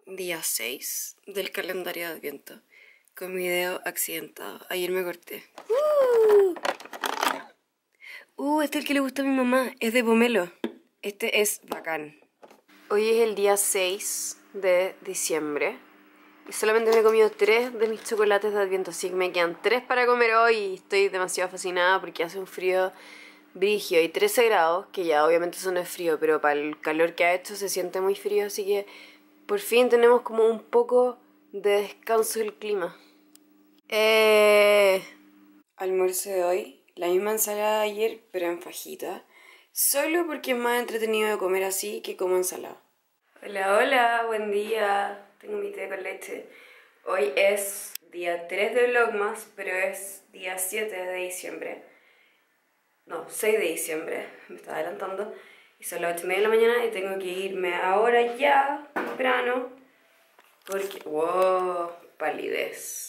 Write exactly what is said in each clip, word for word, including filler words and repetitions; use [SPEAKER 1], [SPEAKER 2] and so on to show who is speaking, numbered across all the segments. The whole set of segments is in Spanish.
[SPEAKER 1] día seis del calendario de Adviento con mi dedo accidentado. Ayer me corté. ¡Uh! Uh, este es el que le gusta a mi mamá. Es de pomelo. Este es bacán. Hoy es el día seis de diciembre. Y solamente me he comido tres de mis chocolates de Adviento. Así que me quedan tres para comer hoy. Y estoy demasiado fascinada porque hace un frío brigio y trece grados. Que ya obviamente eso no es frío, pero para el calor que ha hecho se siente muy frío. Así que por fin tenemos como un poco de descanso del clima. Eh... Almuerzo de hoy, la misma ensalada de ayer, pero en fajita. Solo porque es más entretenido de comer así que como ensalada. Hola, hola, buen día. Tengo mi té con leche. Hoy es día tres de Vlogmas, pero es día siete de diciembre. No, seis de diciembre, me estaba adelantando. Y son las ocho y media de la mañana y tengo que irme ahora ya, temprano. Porque... ¡Wow! Palidez.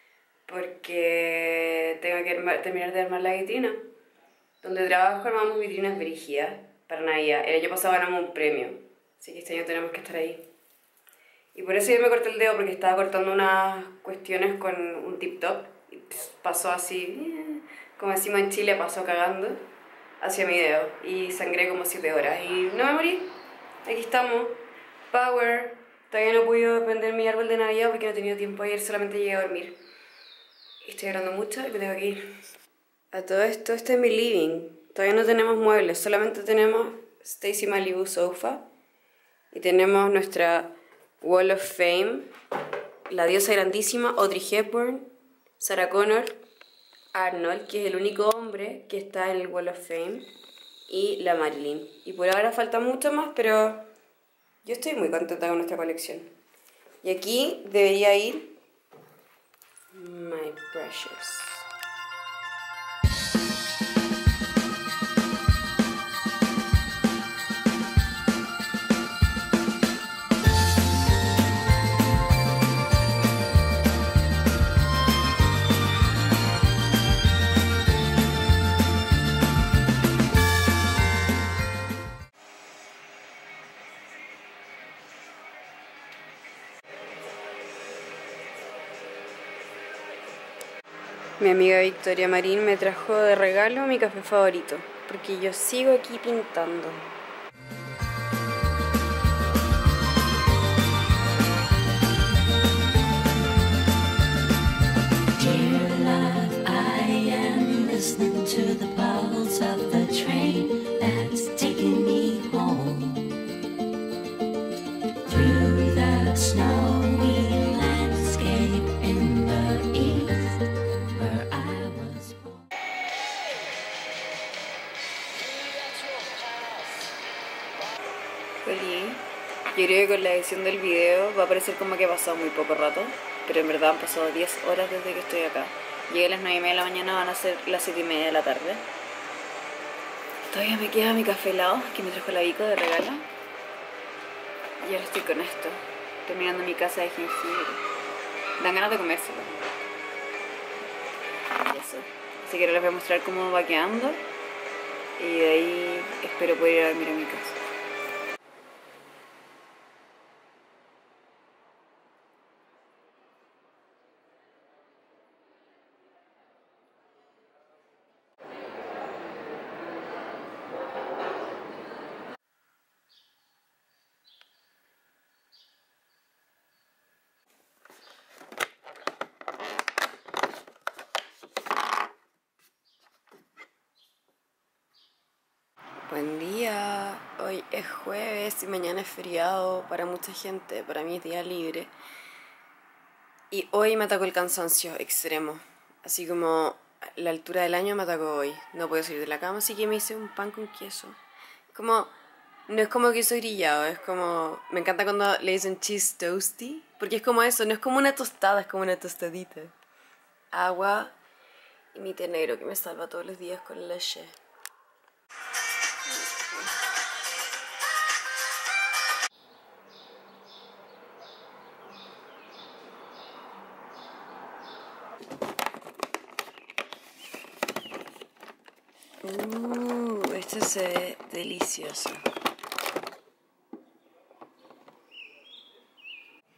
[SPEAKER 1] Porque tengo que armar, terminar de armar la vitrina. Donde trabajo armamos vitrinas brígidas para Navidad. El año pasado ganamos un premio, así que este año tenemos que estar ahí. Y por eso yo me corté el dedo, porque estaba cortando unas cuestiones con un tip top y pasó así, como decimos en Chile, pasó cagando hacia mi dedo y sangré como siete horas y no me morí. Aquí estamos, power. Todavía no he podido prender mi árbol de Navidad porque no he tenido tiempo ayer, solamente llegué a dormir. Estoy hablando mucho y me tengo que ir. A todo esto, este es mi living. Todavía no tenemos muebles, solamente tenemos Stacy Malibu sofa. Y tenemos nuestra Wall of Fame, la diosa grandísima, Audrey Hepburn, Sarah Connor, Arnold, que es el único hombre que está en el Wall of Fame, y la Marilyn. Y por ahora falta mucho más, pero yo estoy muy contenta con nuestra colección. Y aquí debería ir My Precious. Mi amiga Victoria Marín me trajo de regalo mi café favorito, porque yo sigo aquí pintando.
[SPEAKER 2] Dear love, I am listening to the pulse of the train that's taking me home. Through the snowy landscape in the east, where I was born.
[SPEAKER 1] Oli, yo creo que con la edición del video va a parecer como que ha pasado muy poco rato, pero en verdad han pasado diez horas desde que estoy acá. Llegué a las nueve y media de la mañana, van a ser las siete y media de la tarde. Todavía me queda mi café helado que me trajo la Vico de regalo. Y ahora estoy con esto, terminando mi casa de jengibre. Dan ganas de comérselo. Y eso. Así que ahora les voy a mostrar cómo va quedando. Y de ahí espero poder ir a dormir a mi casa. Buen día, hoy es jueves y mañana es feriado para mucha gente, para mí es día libre. Y hoy me atacó el cansancio extremo, así como la altura del año me atacó hoy. No puedo salir de la cama, así que me hice un pan con queso. Como, no es como queso grillado, es como, me encanta cuando le dicen cheese toasty, porque es como eso, no es como una tostada, es como una tostadita. Agua y mi té negro que me salva todos los días con leche. Uh, esto se ve delicioso.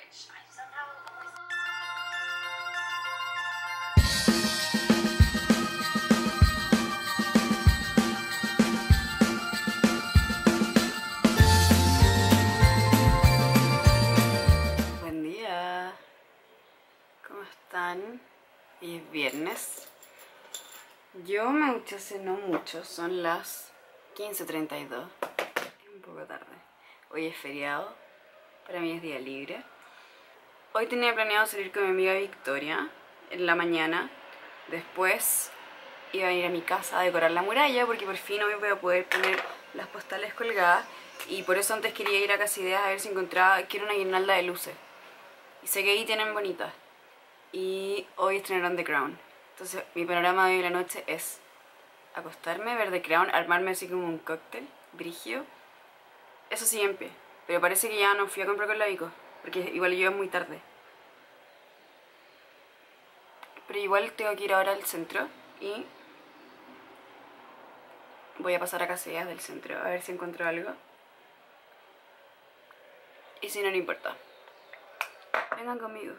[SPEAKER 1] Buen día. ¿Cómo están? Hoy es viernes. Yo me duché hace no mucho, son las quince treinta y dos. Es un poco tarde. Hoy es feriado, para mí es día libre. Hoy tenía planeado salir con mi amiga Victoria en la mañana. Después iba a ir a mi casa a decorar la muralla porque por fin hoy voy a poder poner las postales colgadas. Y por eso antes quería ir a Casa Ideas a ver si encontraba, quiero una guirnalda de luces. Y sé que ahí tienen bonitas. Y hoy estrenaron The Crown. Entonces mi panorama de hoy en la noche es acostarme, ver The Crown, armarme así como un cóctel, brigio. Eso sí en pie. Pero parece que ya no fui a comprar con la Vico, porque igual yo es muy tarde. Pero igual tengo que ir ahora al centro y voy a pasar a Casa Ideas del centro a ver si encuentro algo. Y si no, no importa. Vengan conmigo.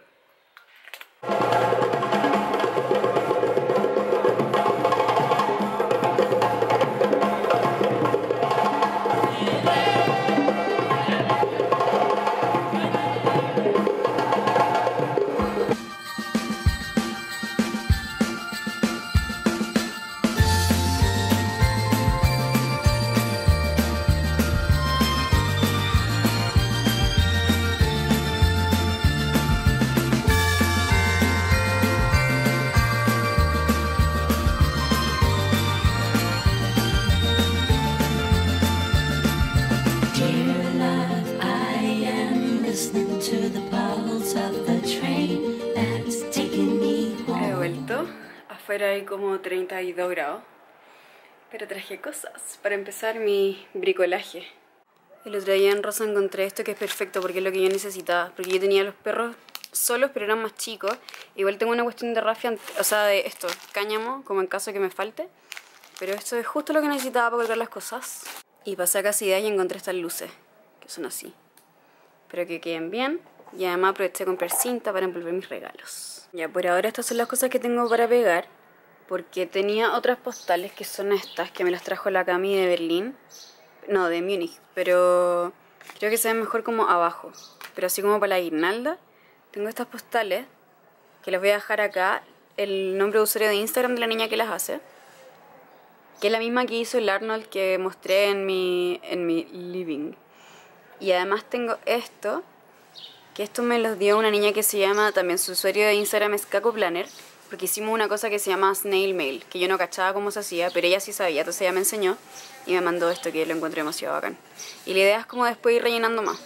[SPEAKER 1] He vuelto. Afuera hay como treinta y dos grados. Pero traje cosas. Para empezar, mi bricolaje. El otro día en Rosa encontré esto que es perfecto porque es lo que yo necesitaba. Porque yo tenía los perros solos, pero eran más chicos. Igual tengo una cuestión de rafia, o sea, de esto, cáñamo, como en caso de que me falte. Pero esto es justo lo que necesitaba para colgar las cosas. Y pasé a Casa Ideas y encontré estas luces, que son así. Espero que queden bien. Y además aproveché de comprar cinta para envolver mis regalos. Ya, por ahora estas son las cosas que tengo para pegar. Porque tenía otras postales que son estas, que me las trajo la Cami de Berlín. No, de Múnich. Pero creo que se ven mejor como abajo. Pero así como para la guirnalda. Tengo estas postales, que les voy a dejar acá el nombre de usuario de Instagram de la niña que las hace. Que es la misma que hizo el Arnold que mostré en mi, en mi living. Y además tengo esto, que esto me los dio una niña que se llama, también su usuario de Instagram es Caco Planner, porque hicimos una cosa que se llama Snail Mail, que yo no cachaba cómo se hacía, pero ella sí sabía, entonces ella me enseñó y me mandó esto que lo encontré demasiado bacán. Y la idea es como después ir rellenando más.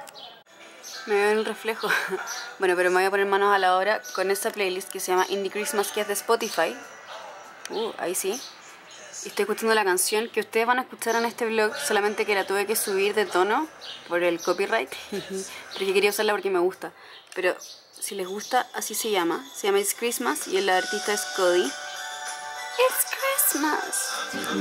[SPEAKER 1] Me veo en el reflejo. Bueno, pero me voy a poner manos a la obra con esta playlist que se llama Indie Christmas, que es de Spotify. Uh, ahí sí. Y estoy escuchando la canción que ustedes van a escuchar en este vlog, solamente que la tuve que subir de tono por el copyright. Pero yo quería usarla porque me gusta. Pero si les gusta, así se llama. Se llama It's Christmas y el artista es Cody. It's Christmas.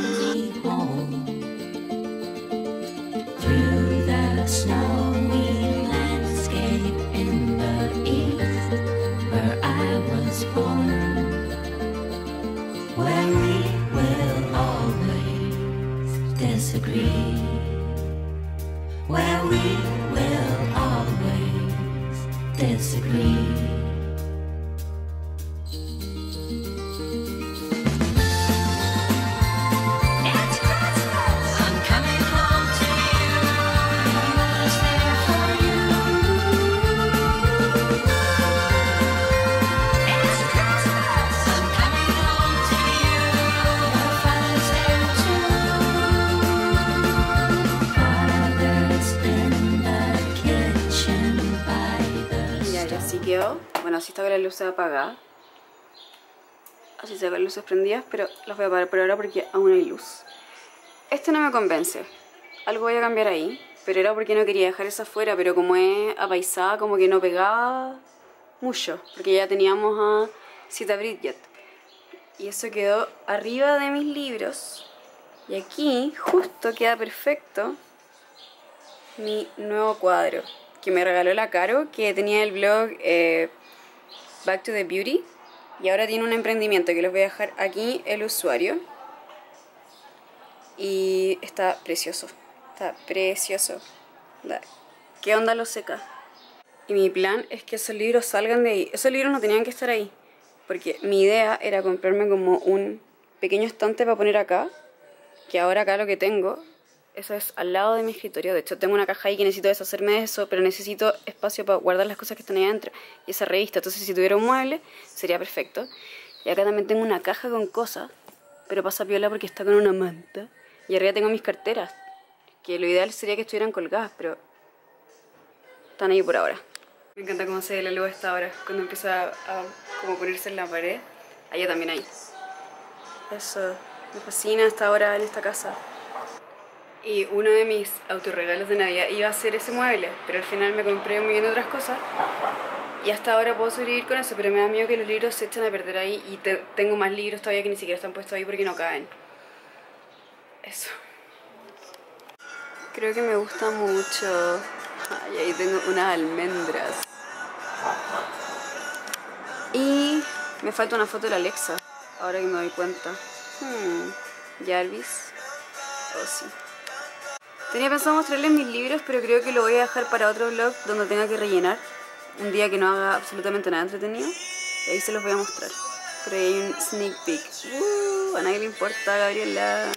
[SPEAKER 2] Through the snowy landscape in the east, where I was born, where we will always disagree, where we will always disagree.
[SPEAKER 1] Bueno, así está con las luces apagadas. Así se ven las luces prendidas, pero las voy a apagar por ahora porque aún hay luz. Este no me convence. Algo voy a cambiar ahí, pero era porque no quería dejar esa afuera, pero como es apaisada, como que no pegaba mucho, porque ya teníamos a Cita Bridget. Y eso quedó arriba de mis libros. Y aquí justo queda perfecto mi nuevo cuadro. que me regaló la Caro, que tenía el blog eh, Back to the Beauty. Y ahora tiene un emprendimiento que les voy a dejar aquí el usuario. Y está precioso. Está precioso. ¿Qué onda lo seca? Y mi plan es que esos libros salgan de ahí. Esos libros no tenían que estar ahí. Porque mi idea era comprarme como un pequeño estante para poner acá. Que ahora acá lo que tengo, eso es al lado de mi escritorio. De hecho tengo una caja ahí que necesito deshacerme de eso, pero necesito espacio para guardar las cosas que están ahí adentro. Y esa revista, entonces si tuviera un mueble sería perfecto. Y acá también tengo una caja con cosas, pero pasa piola porque está con una manta. Y arriba tengo mis carteras, que lo ideal sería que estuvieran colgadas, pero están ahí por ahora. Me encanta cómo se ve la luz a esta hora, cuando empieza a, a como ponerse en la pared. Allá también hay. Eso, me fascina esta hora en esta casa. Y uno de mis autorregalos de Navidad iba a ser ese mueble, pero al final me compré un millón de otras cosas. Y hasta ahora puedo sobrevivir con eso, pero me da miedo que los libros se echen a perder ahí. Y te, tengo más libros todavía que ni siquiera están puestos ahí porque no caen. Eso. Creo que me gusta mucho. Ay, ahí tengo unas almendras. Y me falta una foto de la Alexa, ahora que me doy cuenta. Hmm, Jarvis. Oh, sí. Tenía pensado mostrarles mis libros, pero creo que lo voy a dejar para otro vlog donde tenga que rellenar. Un día que no haga absolutamente nada entretenido. Y ahí se los voy a mostrar. Pero ahí hay un sneak peek. Uh, a nadie le importa, Gabriela.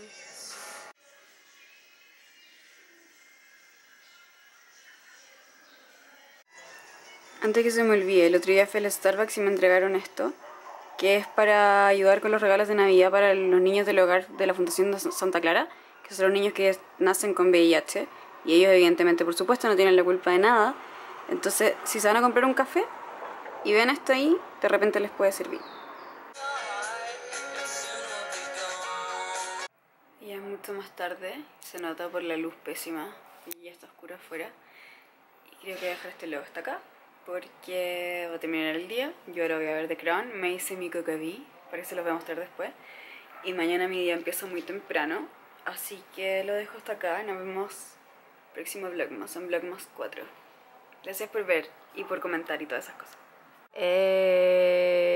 [SPEAKER 1] Antes que se me olvide, el otro día fui al Starbucks y me entregaron esto, que es para ayudar con los regalos de Navidad para los niños del hogar de la Fundación de Santa Clara, que son los niños que nacen con V I H, y ellos evidentemente, por supuesto, no tienen la culpa de nada. Entonces, si se van a comprar un café y ven esto ahí, de repente les puede servir. Y ya es mucho más tarde, se nota por la luz pésima y ya está oscuro afuera. Y creo que voy a dejar este vlog hasta acá, porque va a terminar el día. Yo ahora voy a ver The Crown, me hice mi cocaví, para que se los voy a mostrar después. Y mañana mi día empieza muy temprano, así que lo dejo hasta acá. Nos vemos próximo Vlogmas, en Vlogmas cuatro. Gracias por ver y por comentar y todas esas cosas. Eh...